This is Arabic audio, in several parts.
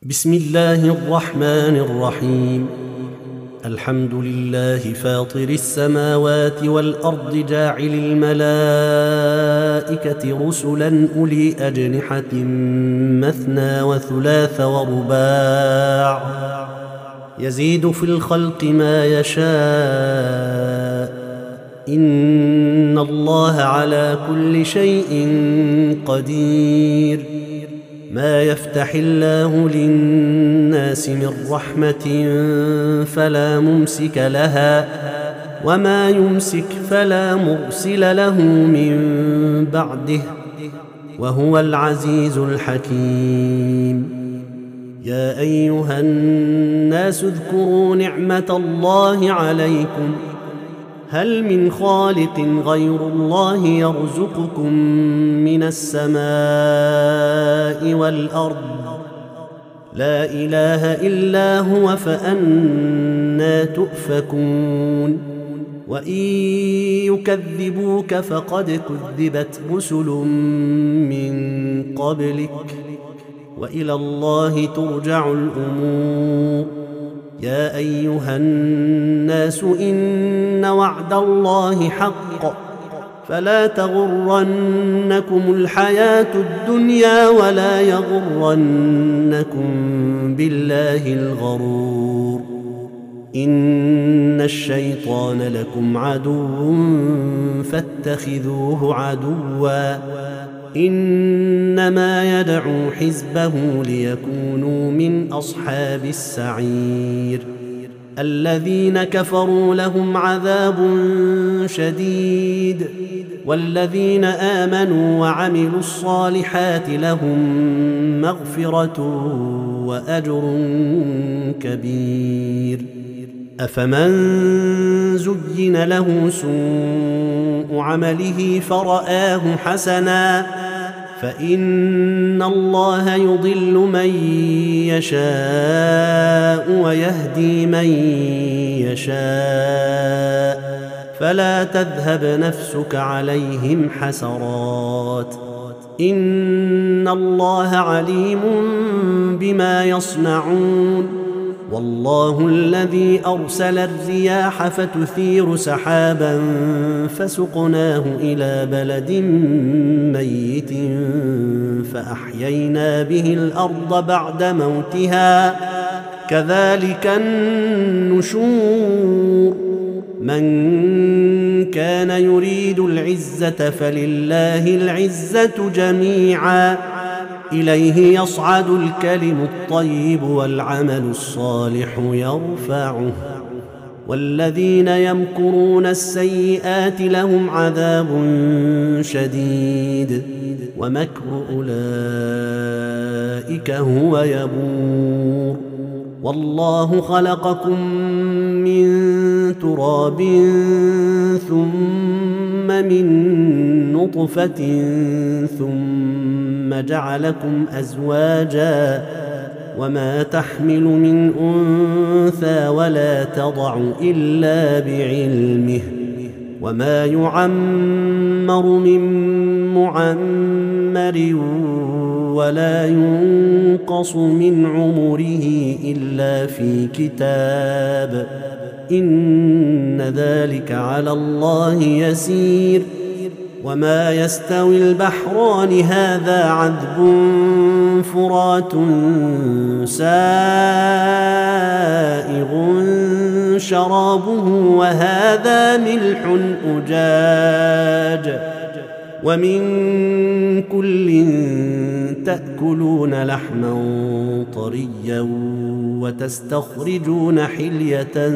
بسم الله الرحمن الرحيم. الحمد لله فاطر السماوات والأرض جاعل الملائكة رسلا أولي أجنحة مثنى وثلاث ورباع يزيد في الخلق ما يشاء إن الله على كل شيء قدير. ما يفتح الله للناس من رحمة فلا ممسك لها وما يمسك فلا مرسل له من بعده وهو العزيز الحكيم. يا أيها الناس اذكروا نعمة الله عليكم هل من خالق غير الله يرزقكم من السماء والأرض لا إله إلا هو فأنى تؤفكون. وإن يكذبوك فقد كذبت رسل من قبلك وإلى الله ترجع الأمور. يا أيها الناس إن وعد الله حق فلا تغرنكم الحياة الدنيا ولا يغرنكم بالله الغرور. إن الشيطان لكم عدو فاتخذوه عدوا إنما يدعو حزبه ليكونوا من أصحاب السعير. الذين كفروا لهم عذاب شديد والذين آمنوا وعملوا الصالحات لهم مغفرة وأجر كبير. أفمن زين له سوء عمله فرآه حسنا فإن الله يضل من يشاء ويهدي من يشاء فلا تذهب نفسك عليهم حسرات إن الله عليم بما يصنعون. والله الذي أرسل الرياح فتثير سحابا فسقناه إلى بلد ميت فأحيينا به الأرض بعد موتها كذلك النشور. من كان يريد العزة فلله العزة جميعا إليه يصعد الكلم الطيب والعمل الصالح يرفعه والذين يمكرون السيئات لهم عذاب شديد ومكر أولئك هو يبور. والله خلقكم من تراب ثم من نطفة ثم جعلكم أزواجا وما تحمل من أنثى ولا تضع إلا بعلمه وما يعمر من معمر ولا ينقص من عمره إلا في كتاب إن ذلك على الله يسير. وما يستوي البحران هذا عذب فرات سائغ شرابه وهذا ملح أجاج ومن كل تأكلون لحما طريا وتستخرجون حلية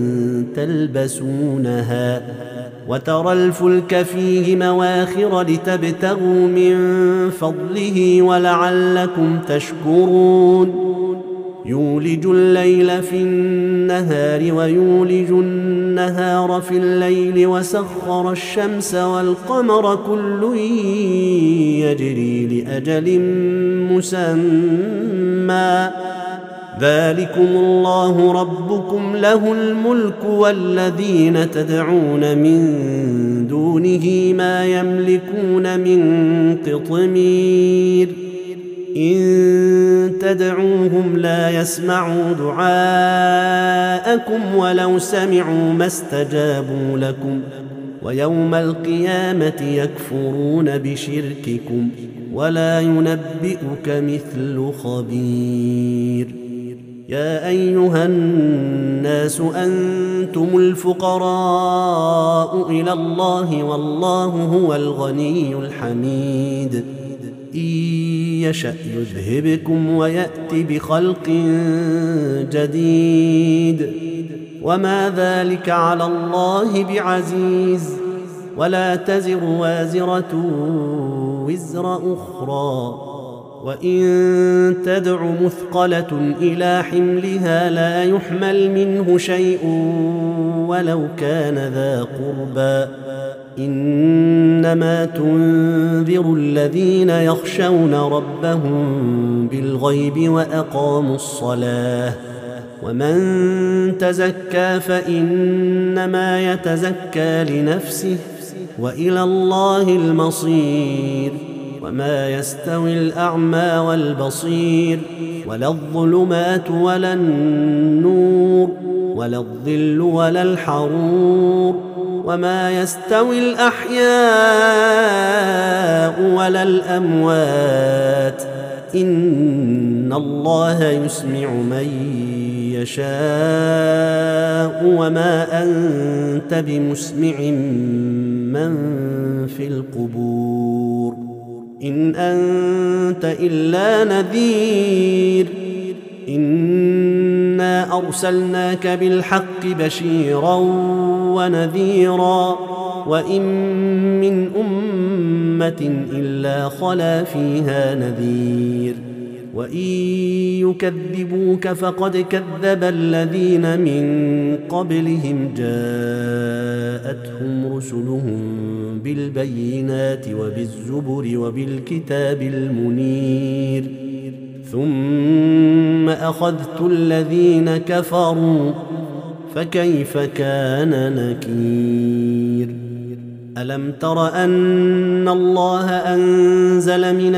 تلبسونها وترى الفلك فيه مواخر لتبتغوا من فضله ولعلكم تشكرون. يولج الليل في النهار ويولج النهار في الليل وسخر الشمس والقمر كل يجري لأجل مسمى ذلكم الله ربكم له الملك والذين تدعون من دونه ما يملكون من قطمير إن تدعوهم لا يسمعوا دعاءكم ولو سمعوا ما استجابوا لكم ويوم القيامة يكفرون بشرككم ولا ينبئك مثل خبير. يا أيها الناس أنتم الفقراء إلى الله والله هو الغني الحميد. إن يشأ يذهبكم ويأت بخلق جديد وما ذلك على الله بعزيز. ولا تزر وازرة وزر أخرى وإن تدع مثقلة إلى حملها لا يحمل منه شيء ولو كان ذا قربى. إنما تنذر الذين يخشون ربهم بالغيب وأقاموا الصلاة ومن تزكى فإنما يتزكى لنفسه وإلى الله المصير. وما يستوي الأعمى والبصير ولا الظلمات ولا النور ولا الظل ولا الحرور وما يستوي الأحياء ولا الأموات. إن الله يسمع من يشاء وما أنت بمسمع من في القبور. إن أنت إلا نذير. إنا أرسلناك بالحق بشيرا ونذيرا وإن من أمة إلا خلا فيها نذير. وإن يكذبوك فقد كذب الذين من قبلهم جاءتهم رسلهم بالبينات وبالزبر وبالكتاب المنير ثم أخذت الذين كفروا فكيف كان نكير. ألم تر أن الله أنزل من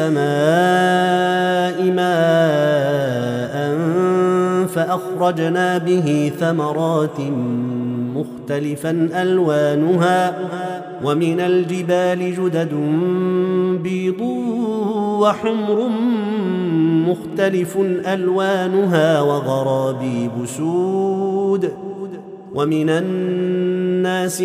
السماء ماء فأخرجنا به ثمرات مختلفا ألوانها ومن الجبال جدد بيض وحمر مختلف ألوانها وغرابيب سود ومن الناس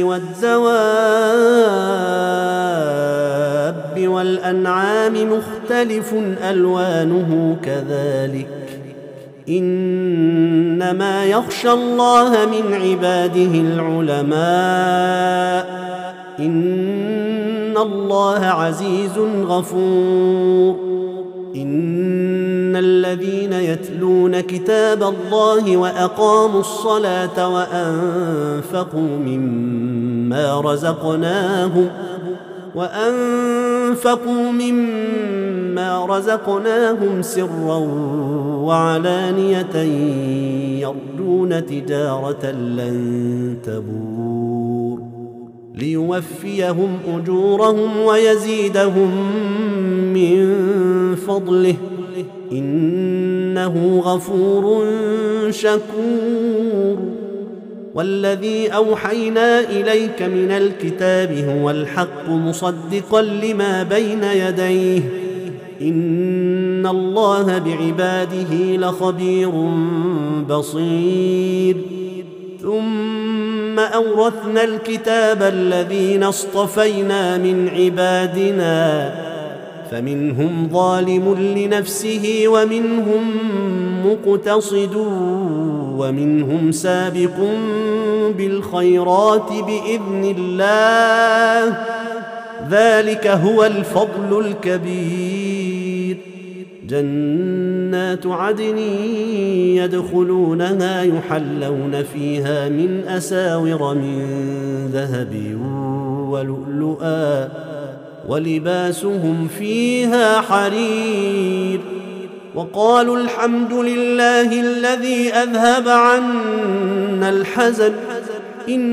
والدواب والأنعام مختلف ألوانه كذلك. إنما يخشى الله من عباده العلماء. إن الله عزيز غفور. إن الذين يتلون كتاب الله وأقاموا الصلاة وأنفقوا مما رزقناهم سرا وعلانية يرجون تجارة لن تبور ليوفيهم أجورهم ويزيدهم من فضله إنه غفور شكور. والذي أوحينا إليك من الكتاب هو الحق مصدقا لما بين يديه إن الله بعباده لخبير بصير. ثم أورثنا الكتاب الذين اصطفينا من عبادنا فمنهم ظالم لنفسه ومنهم مقتصد ومنهم سابق بالخيرات بإذن الله ذلك هو الفضل الكبير. جنات عدن يدخلونها يحلون فيها من أساور من ذهب ولؤلؤا ولباسهم فيها حرير. وقالوا الحمد لله الذي أذهب عنا الحزن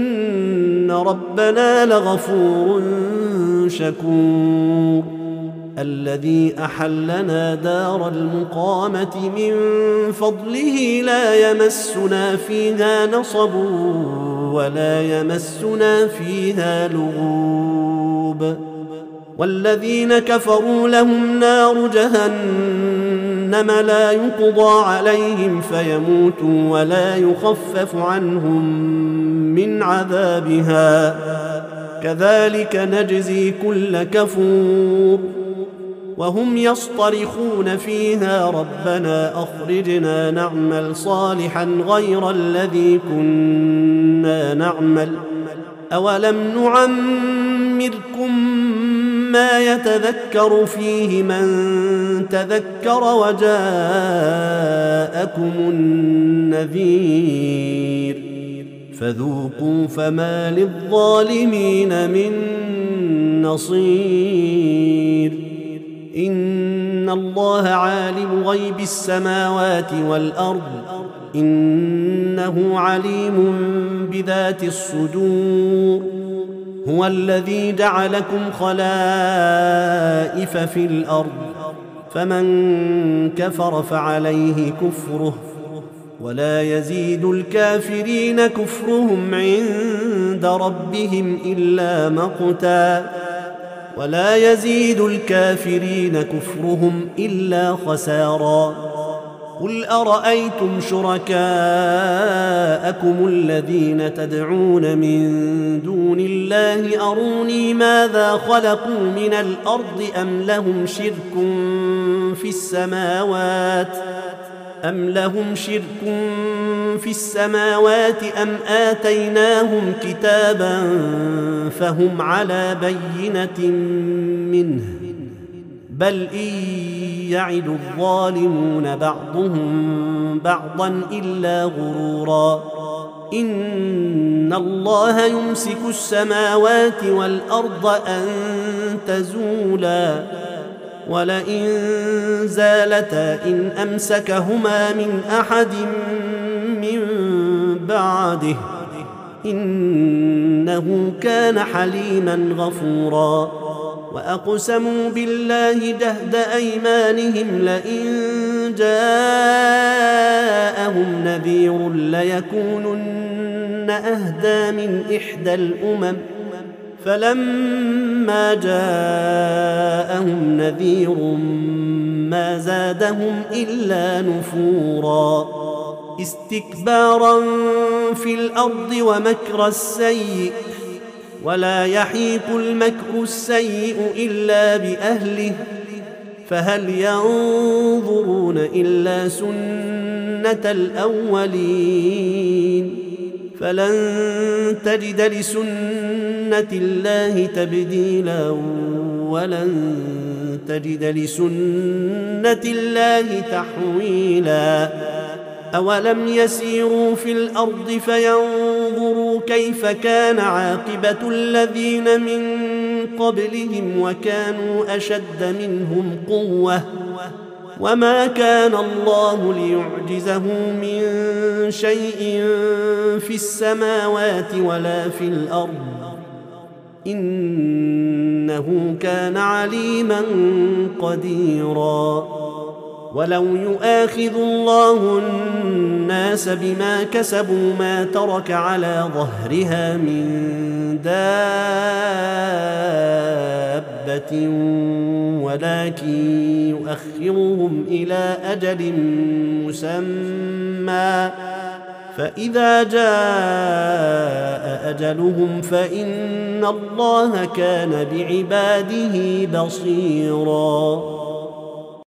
إن ربنا لغفور شكور. الذي أحلنا دار المقامة من فضله لا يمسنا فيها نصب ولا يمسنا فيها لغوب والذين كفروا لهم نار جهنم لا يقضى عليهم فيموتوا ولا يخفف عنهم من عذابها كذلك نجزي كل كفور وهم يصطرخون فيها ربنا أخرجنا نعمل صالحا غير الذي كنا نعمل أولم نعمركم ما يتذكر فيه من تذكر وجاءكم النذير فذوقوا فما للظالمين من نصير إن الله عالم غيب السماوات والأرض إنه عليم بذات الصدور هو الذي جعلكم خلائف في الأرض فمن كفر فعليه كفره ولا يزيد الكافرين كفرهم عند ربهم إلا مقتا ولا يزيد الكافرين كفرهم إلا خسارا قل أرأيتم شركاءكم الذين تدعون من دون الله أروني ماذا خلقوا من الأرض أم لهم شرك في السماوات أم آتيناهم كتابا فهم على بينة منه بل إن يعد الظالمون بعضهم بعضا إلا غرورا إن الله يمسك السماوات والأرض أن تزولا ولئن زالتا إن أمسكهما من أحد من بعده إنه كان حليما غفورا وأقسموا بالله جهد أيمانهم لئن جاءهم نذير ليكونن أهدى من إحدى الأمم فلما جاءهم نذير ما زادهم إلا نفورا استكبارا في الأرض ومكر السيء ولا يحيق المكر السيء إلا بأهله فهل ينظرون إلا سنة الأولين فلن تجد لسنة الله تبديلا ولن تجد لسنة الله تحويلا أولم يسيروا في الأرض فينظروا كيف كان عاقبة الذين من قبلهم وكانوا أشد منهم قوة وما كان الله ليعجزه من شيء في السماوات ولا في الأرض إنه كان عليما قديرا ولو يؤاخذ الله الناس بما كسبوا ما ترك على ظهرها من دابة ولكن يؤخرهم إلى أجل مسمى فإذا جاء أجلهم فإن الله كان بعباده بصيراً